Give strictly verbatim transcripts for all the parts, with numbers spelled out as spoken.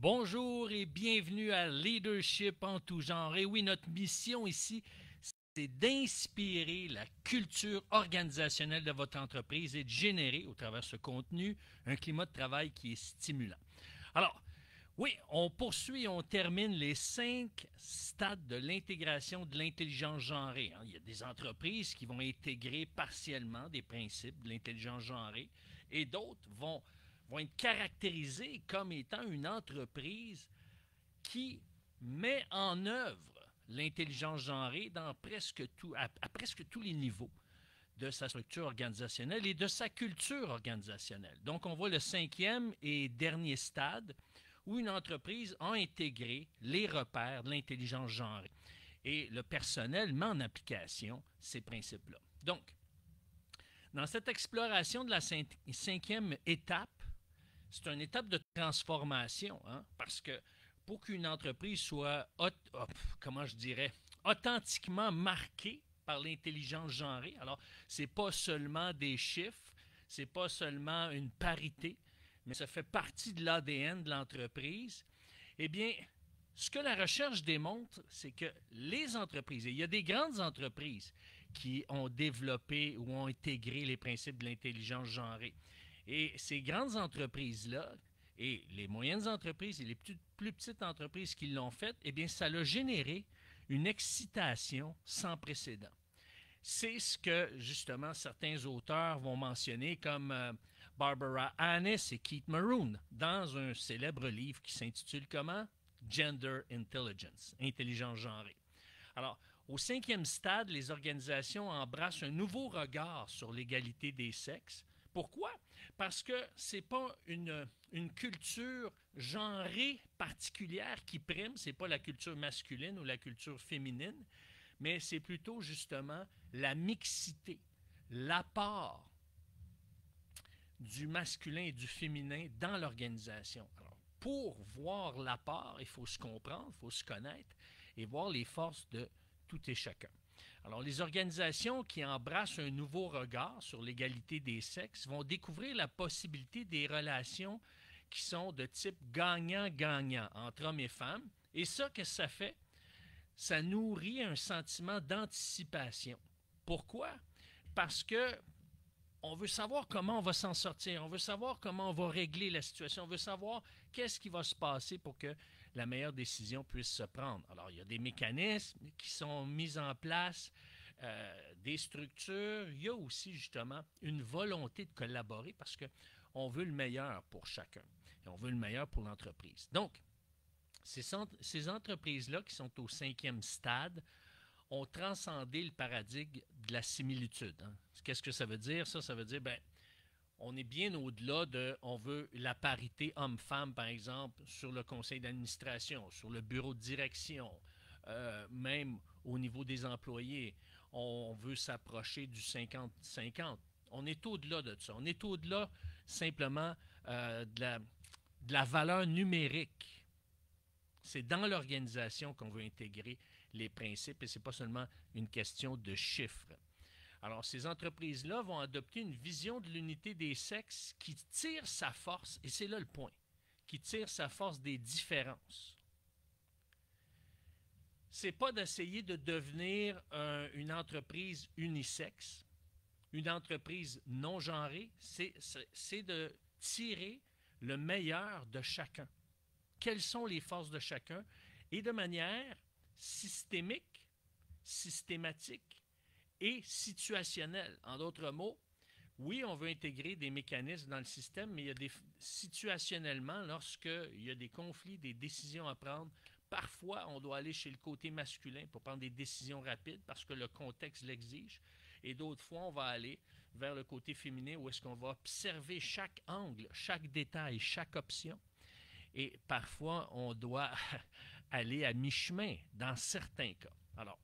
Bonjour et bienvenue à Leadership en tout genre. Et oui, notre mission ici, c'est d'inspirer la culture organisationnelle de votre entreprise et de générer, au travers de ce contenu, un climat de travail qui est stimulant. Alors, oui, on poursuit, on termine les cinq stades de l'intégration de l'intelligence genrée. Il y a des entreprises qui vont intégrer partiellement des principes de l'intelligence genrée et d'autres vont, vont être caractérisées comme étant une entreprise qui met en œuvre l'intelligence genrée dans presque tout, à, à presque tous les niveaux de sa structure organisationnelle et de sa culture organisationnelle. Donc, on voit le cinquième et dernier stade où une entreprise a intégré les repères de l'intelligence genrée. Et le personnel met en application ces principes-là. Donc, dans cette exploration de la cinquième étape, c'est une étape de transformation, hein, parce que pour qu'une entreprise soit, comment je dirais, authentiquement marquée par l'intelligence genrée, alors, ce n'est pas seulement des chiffres, ce n'est pas seulement une parité, mais ça fait partie de l'A D N de l'entreprise, eh bien, ce que la recherche démontre, c'est que les entreprises, et il y a des grandes entreprises qui ont développé ou ont intégré les principes de l'intelligence genrée. Et ces grandes entreprises-là, et les moyennes entreprises et les plus, plus petites entreprises qui l'ont fait, eh bien, ça a généré une excitation sans précédent. C'est ce que, justement, certains auteurs vont mentionner comme euh, Barbara Annis et Keith Maroon dans un célèbre livre qui s'intitule comment? Gender Intelligence, intelligence genrée. Alors, au cinquième stade, les organisations embrassent un nouveau regard sur l'égalité des sexes. Pourquoi? Parce que ce n'est pas une, une culture genrée particulière qui prime, ce n'est pas la culture masculine ou la culture féminine, mais c'est plutôt justement la mixité, l'apport du masculin et du féminin dans l'organisation. Alors, pour voir l'apport, il faut se comprendre, il faut se connaître et voir les forces de tout et chacun. Alors, les organisations qui embrassent un nouveau regard sur l'égalité des sexes vont découvrir la possibilité des relations qui sont de type gagnant-gagnant entre hommes et femmes. Et ça, qu'est-ce que ça fait? Ça nourrit un sentiment d'anticipation. Pourquoi? Parce que on veut savoir comment on va s'en sortir, on veut savoir comment on va régler la situation, on veut savoir qu'est-ce qui va se passer pour que la meilleure décision puisse se prendre. Alors, il y a des mécanismes qui sont mis en place, euh, des structures, il y a aussi justement une volonté de collaborer parce qu'on veut le meilleur pour chacun et on veut le meilleur pour l'entreprise. Donc, ces, ces entreprises-là qui sont au cinquième stade ont transcendé le paradigme de la similitude. Hein. Qu'est-ce que ça veut dire? Ça, ça veut dire, ben, on est bien au-delà de, on veut la parité homme-femme, par exemple, sur le conseil d'administration, sur le bureau de direction, euh, même au niveau des employés. On veut s'approcher du cinquante cinquante. On est au-delà de ça. On est au-delà simplement euh, de, la, de la valeur numérique. C'est dans l'organisation qu'on veut intégrer les principes et ce n'est pas seulement une question de chiffres. Alors, ces entreprises-là vont adopter une vision de l'unité des sexes qui tire sa force, et c'est là le point, qui tire sa force des différences. Ce n'est pas d'essayer de devenir un, une entreprise unisexe, une entreprise non genrée, c'est, c'est, c'est de tirer le meilleur de chacun. Quelles sont les forces de chacun et de manière systémique, systématique et situationnelle. En d'autres mots, oui, on veut intégrer des mécanismes dans le système, mais il y a des situationnellement, lorsqu'il y a des conflits, des décisions à prendre, parfois on doit aller chez le côté masculin pour prendre des décisions rapides parce que le contexte l'exige. Et d'autres fois, on va aller vers le côté féminin où est-ce qu'on va observer chaque angle, chaque détail, chaque option. Et parfois, on doit aller à mi-chemin dans certains cas. Alors,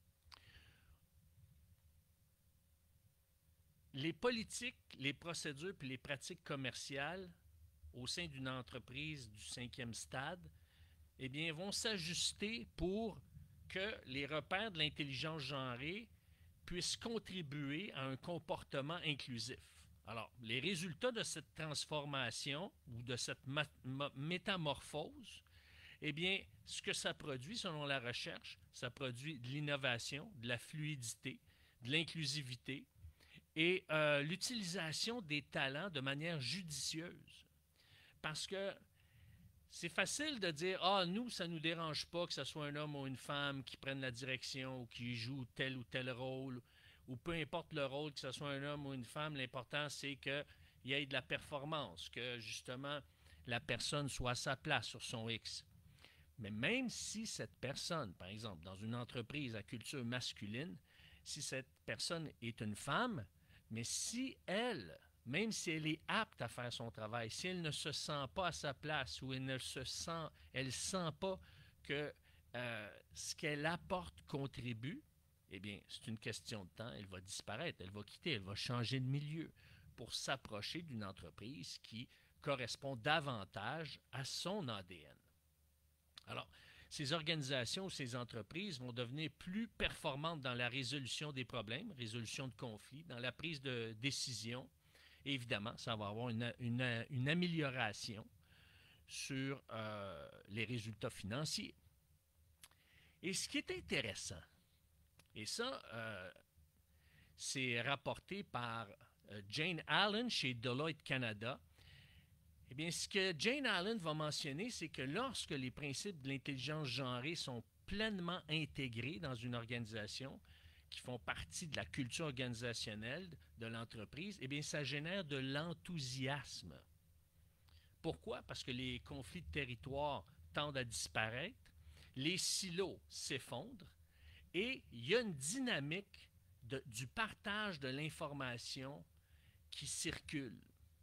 les politiques, les procédures et les pratiques commerciales au sein d'une entreprise du cinquième stade, eh bien, vont s'ajuster pour que les repères de l'intelligence genrée puissent contribuer à un comportement inclusif. Alors, les résultats de cette transformation ou de cette métamorphose, eh bien, ce que ça produit, selon la recherche, ça produit de l'innovation, de la fluidité, de l'inclusivité et euh, l'utilisation des talents de manière judicieuse. Parce que c'est facile de dire « Ah, nous, ça ne nous dérange pas que ce soit un homme ou une femme qui prenne la direction ou qui joue tel ou tel rôle, ou peu importe le rôle, que ce soit un homme ou une femme, l'important, c'est qu'il y ait de la performance, que justement, la personne soit à sa place sur son X. » Mais même si cette personne, par exemple, dans une entreprise à culture masculine, si cette personne est une femme, mais si elle, même si elle est apte à faire son travail, si elle ne se sent pas à sa place ou elle ne se sent, elle sent pas que euh, ce qu'elle apporte contribue, eh bien, c'est une question de temps, elle va disparaître, elle va quitter, elle va changer de milieu pour s'approcher d'une entreprise qui correspond davantage à son A D N. Alors, ces organisations ou ces entreprises vont devenir plus performantes dans la résolution des problèmes, résolution de conflits, dans la prise de décision. Et évidemment, ça va avoir une, une, une amélioration sur euh, les résultats financiers. Et ce qui est intéressant, et ça, euh, c'est rapporté par euh, Jane Allen chez Deloitte Canada. Eh bien, ce que Jane Allen va mentionner, c'est que lorsque les principes de l'intelligence genrée sont pleinement intégrés dans une organisation, qui font partie de la culture organisationnelle de l'entreprise, eh bien, ça génère de l'enthousiasme. Pourquoi? Parce que les conflits de territoire tendent à disparaître, les silos s'effondrent et il y a une dynamique de, du partage de l'information qui circule.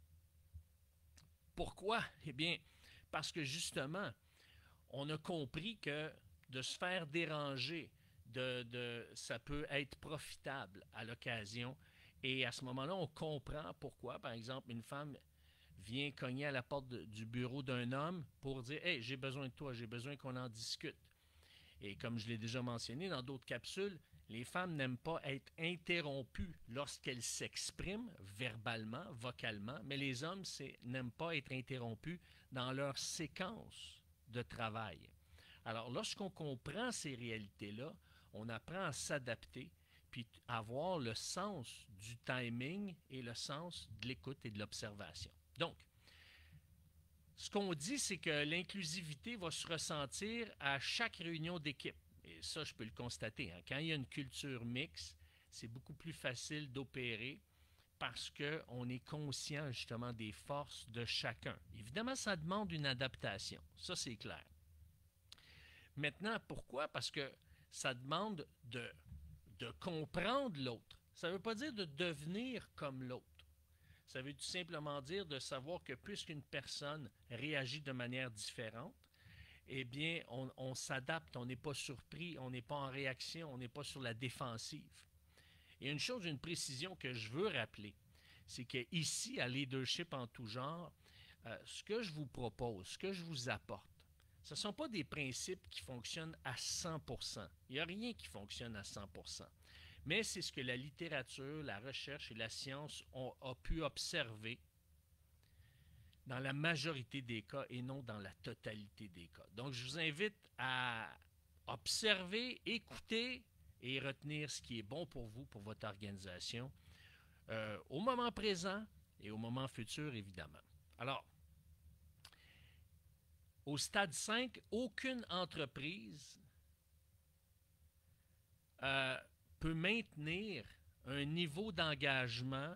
Pourquoi? Eh bien, parce que justement, on a compris que de se faire déranger, de, de, ça peut être profitable à l'occasion. Et à ce moment-là, on comprend pourquoi, par exemple, une femme vient cogner à la porte de, du bureau d'un homme pour dire « Hey, j'ai besoin de toi, j'ai besoin qu'on en discute. » Et comme je l'ai déjà mentionné dans d'autres capsules, les femmes n'aiment pas être interrompues lorsqu'elles s'expriment verbalement, vocalement, mais les hommes n'aiment pas être interrompus dans leur séquence de travail. Alors, lorsqu'on comprend ces réalités-là, on apprend à s'adapter, puis à avoir le sens du timing et le sens de l'écoute et de l'observation. Donc, ce qu'on dit, c'est que l'inclusivité va se ressentir à chaque réunion d'équipe. Et ça, je peux le constater. Hein. Quand il y a une culture mixte, c'est beaucoup plus facile d'opérer parce qu'on est conscient justement des forces de chacun. Évidemment, ça demande une adaptation. Ça, c'est clair. Maintenant, pourquoi? Parce que ça demande de, de comprendre l'autre. Ça ne veut pas dire de devenir comme l'autre. Ça veut tout simplement dire de savoir que puisqu'une personne réagit de manière différente, eh bien, on, on s'adapte, on n'est pas surpris, on n'est pas en réaction, on n'est pas sur la défensive. Et une chose, une précision que je veux rappeler, c'est qu'ici, à Leadership en tout genre, euh, ce que je vous propose, ce que je vous apporte, ce ne sont pas des principes qui fonctionnent à cent pour cent. Il n'y a rien qui fonctionne à cent pour cent. Mais c'est ce que la littérature, la recherche et la science ont, ont pu observer dans la majorité des cas et non dans la totalité des cas. Donc, je vous invite à observer, écouter et retenir ce qui est bon pour vous, pour votre organisation, euh, au moment présent et au moment futur, évidemment. Alors, au stade cinq, aucune entreprise euh, peut maintenir un niveau d'engagement.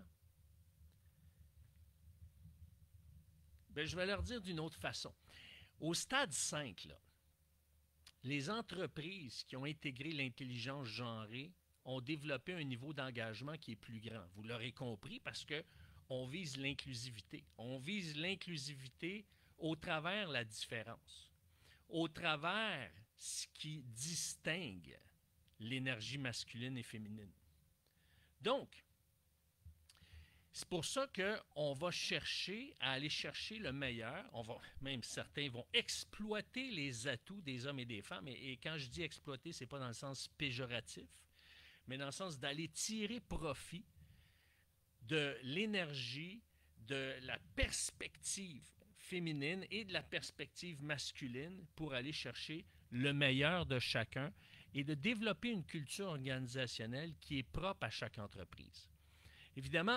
Bien, je vais leur dire d'une autre façon. Au stade cinq, là, les entreprises qui ont intégré l'intelligence genrée ont développé un niveau d'engagement qui est plus grand. Vous l'aurez compris parce qu'on vise l'inclusivité. On vise l'inclusivité au travers la différence, au travers ce qui distingue l'énergie masculine et féminine. Donc, c'est pour ça qu'on va chercher à aller chercher le meilleur. On va, même certains vont exploiter les atouts des hommes et des femmes. Et, et quand je dis exploiter, ce n'est pas dans le sens péjoratif, mais dans le sens d'aller tirer profit de l'énergie, de la perspective féminine et de la perspective masculine pour aller chercher le meilleur de chacun et de développer une culture organisationnelle qui est propre à chaque entreprise. Évidemment,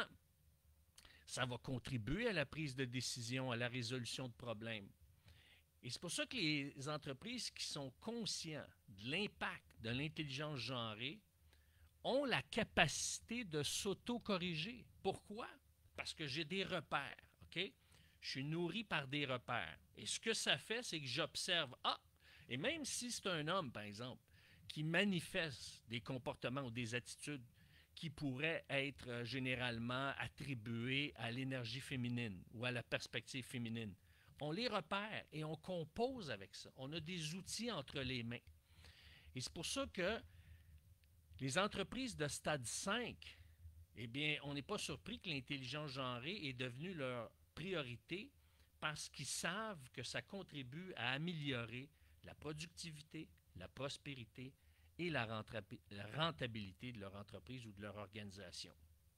ça va contribuer à la prise de décision, à la résolution de problèmes. Et c'est pour ça que les entreprises qui sont conscientes de l'impact de l'intelligence genrée ont la capacité de s'auto-corriger. Pourquoi? Parce que j'ai des repères, OK? Je suis nourri par des repères. Et ce que ça fait, c'est que j'observe, ah, et même si c'est un homme, par exemple, qui manifeste des comportements ou des attitudes qui pourraient être généralement attribuées à l'énergie féminine ou à la perspective féminine, on les repère et on compose avec ça. On a des outils entre les mains. Et c'est pour ça que les entreprises de stade cinq, eh bien, on n'est pas surpris que l'intelligence genrée est devenue leur priorité parce qu'ils savent que ça contribue à améliorer la productivité, la prospérité et la rentabilité de leur entreprise ou de leur organisation.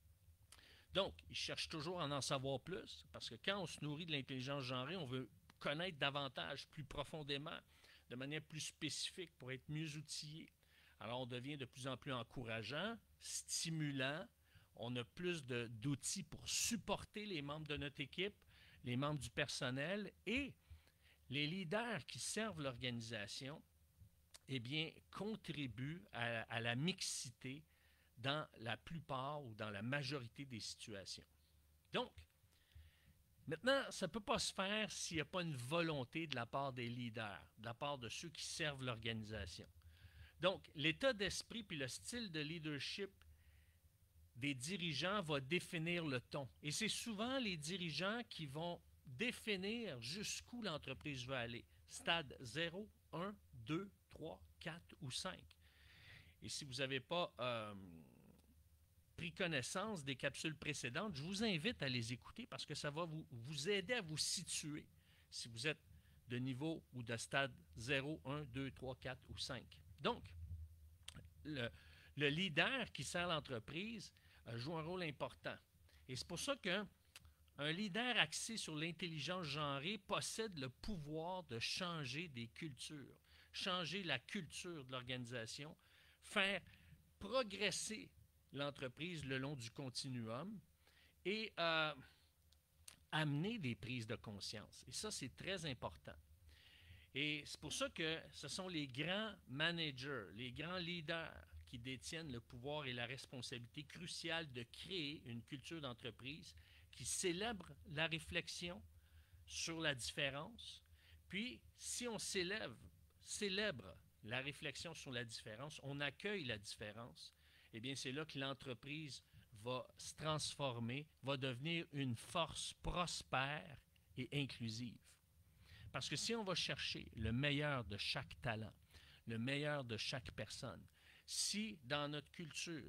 Donc, ils cherchent toujours à en savoir plus parce que quand on se nourrit de l'intelligence genrée, on veut connaître davantage, plus profondément, de manière plus spécifique pour être mieux outillé. Alors, on devient de plus en plus encourageant, stimulant. On a plus de, d'outils pour supporter les membres de notre équipe, les membres du personnel et les leaders qui servent l'organisation, eh bien, contribuent à, à la mixité dans la plupart ou dans la majorité des situations. Donc, maintenant, ça ne peut pas se faire s'il n'y a pas une volonté de la part des leaders, de la part de ceux qui servent l'organisation. Donc, l'état d'esprit puis le style de leadership des dirigeants va définir le ton. Et c'est souvent les dirigeants qui vont définir jusqu'où l'entreprise va aller. Stade zéro, un, deux, trois, quatre ou cinq. Et si vous n'avez pas euh, pris connaissance des capsules précédentes, je vous invite à les écouter parce que ça va vous, vous aider à vous situer si vous êtes de niveau ou de stade zéro, un, deux, trois, quatre ou cinq. Donc, le, le leader qui sert l'entreprise euh, joue un rôle important. Et c'est pour ça qu'un leader axé sur l'intelligence genrée possède le pouvoir de changer des cultures, changer la culture de l'organisation, faire progresser l'entreprise le long du continuum et euh, amener des prises de conscience. Et ça, c'est très important. Et c'est pour ça que ce sont les grands managers, les grands leaders qui détiennent le pouvoir et la responsabilité cruciale de créer une culture d'entreprise qui célèbre la réflexion sur la différence. Puis, si on célèbre, célèbre la réflexion sur la différence, on accueille la différence, eh bien, c'est là que l'entreprise va se transformer, va devenir une force prospère et inclusive. Parce que si on va chercher le meilleur de chaque talent, le meilleur de chaque personne, si dans notre culture,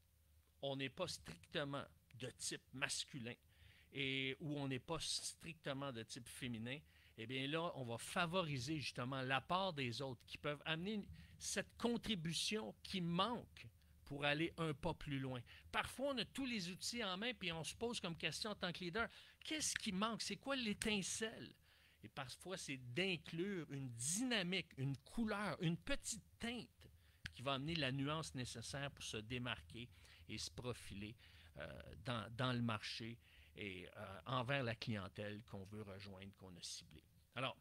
on n'est pas strictement de type masculin et où on n'est pas strictement de type féminin, eh bien là, on va favoriser justement l'apport des autres qui peuvent amener une, cette contribution qui manque pour aller un pas plus loin. Parfois, on a tous les outils en main puis on se pose comme question en tant que leader, qu'est-ce qui manque? C'est quoi l'étincelle? Et parfois, c'est d'inclure une dynamique, une couleur, une petite teinte qui va amener la nuance nécessaire pour se démarquer et se profiler euh, dans, dans le marché et euh, envers la clientèle qu'on veut rejoindre, qu'on a ciblée. Alors,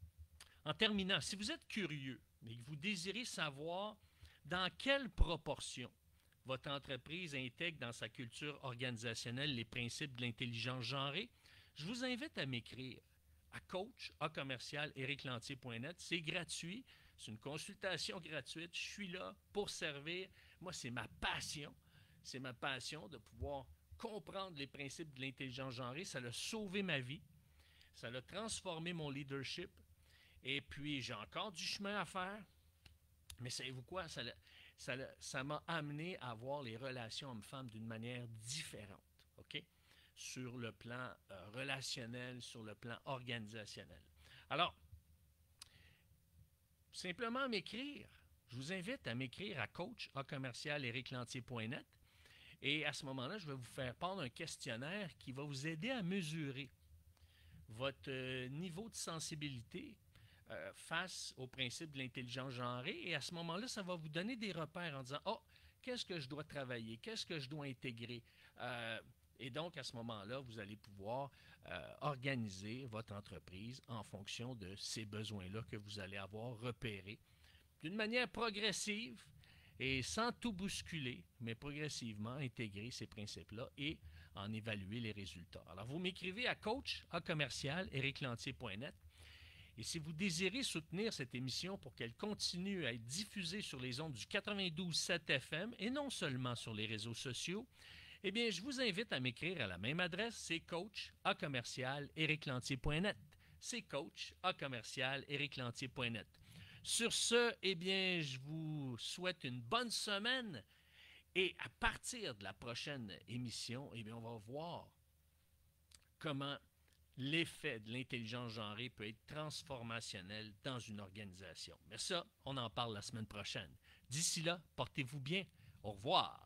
en terminant, si vous êtes curieux et que vous désirez savoir dans quelle proportion votre entreprise intègre dans sa culture organisationnelle les principes de l'intelligence genrée, je vous invite à m'écrire à coach à commercial éric lantier point net. C'est gratuit, c'est une consultation gratuite. Je suis là pour servir. Moi, c'est ma passion. C'est ma passion de pouvoir comprendre les principes de l'intelligence genrée. Ça a sauvé ma vie. Ça a transformé mon leadership. Et puis, j'ai encore du chemin à faire. Mais savez-vous quoi? Ça, ça, ça m'a amené à voir les relations hommes-femmes d'une manière différente. OK? Sur le plan euh, relationnel, sur le plan organisationnel. Alors, simplement m'écrire. Je vous invite à m'écrire à coach à commercial éric lantier point net Et à ce moment-là, je vais vous faire part d'un questionnaire qui va vous aider à mesurer votre euh, niveau de sensibilité euh, face au principe de l'intelligence genrée. Et à ce moment-là, ça va vous donner des repères en disant, oh, qu'est-ce que je dois travailler? Qu'est-ce que je dois intégrer? Euh, et donc, à ce moment-là, vous allez pouvoir euh, organiser votre entreprise en fonction de ces besoins-là que vous allez avoir repérés d'une manière progressive et sans tout bousculer, mais progressivement intégrer ces principes-là et en évaluer les résultats. Alors, vous m'écrivez à coach à commercial eric lantier point net. Et si vous désirez soutenir cette émission pour qu'elle continue à être diffusée sur les ondes du quatre-vingt-douze sept F M et non seulement sur les réseaux sociaux, eh bien, je vous invite à m'écrire à la même adresse, c'est coach à commercial eric lantier point net. C'est coach à commercial eric lantier point net. Sur ce, eh bien, je vous souhaite une bonne semaine et à partir de la prochaine émission, eh bien, on va voir comment l'effet de l'intelligence genrée peut être transformationnel dans une organisation. Mais ça, on en parle la semaine prochaine. D'ici là, portez-vous bien. Au revoir.